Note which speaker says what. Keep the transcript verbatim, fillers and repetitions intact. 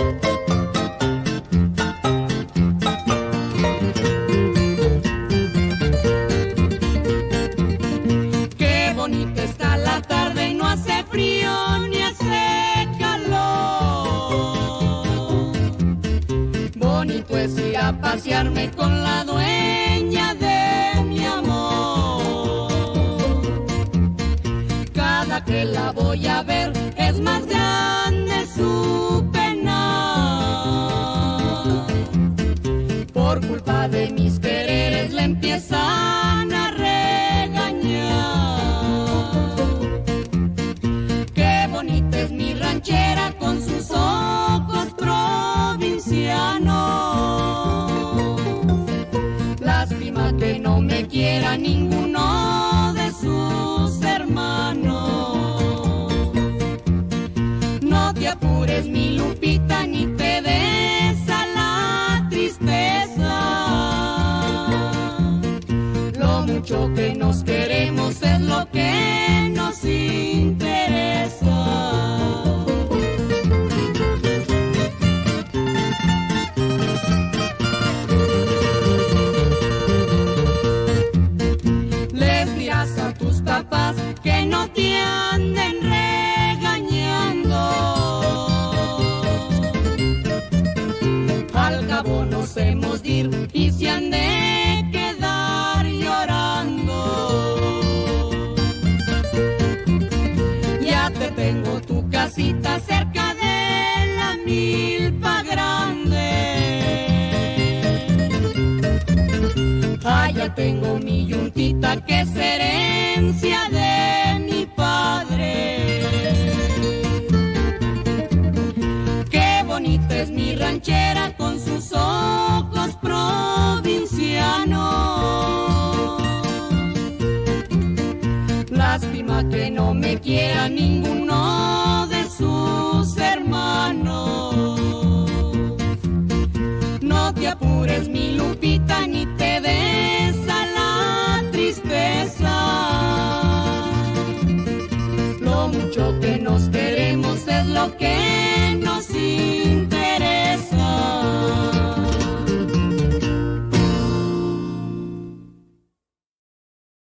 Speaker 1: Qué bonita está la tarde y no hace frío ni hace calor. Bonito es ir a pasearme con la dueña de mi amor. Cada que la voy a ver es más grande su pena. Por culpa de mis quereres le empiezan a qué bonita es mi ranchera con sus ojos provincianos. Lástima que no me quiera ninguno de sus hermanos. No te apures, mi Lupita, ni te des a la tristeza. Lo mucho que nos queremos es lo que nos interesa. Les dirás a tus papás que no te anden regañando. Al cabo nos hemos de ir y se han de quedar llorando. Ya te tengo tu casita cerca de la milpa grande. Allá tengo mi yuntita que es herencia de mi padre. Qué bonita es mi ranchera con sus ojos provincianos. Lástima que no me quiera ninguno de sus hermanos. No te apures, mi Lupita, ni te des a la tristeza. Lo mucho que nos queremos es lo que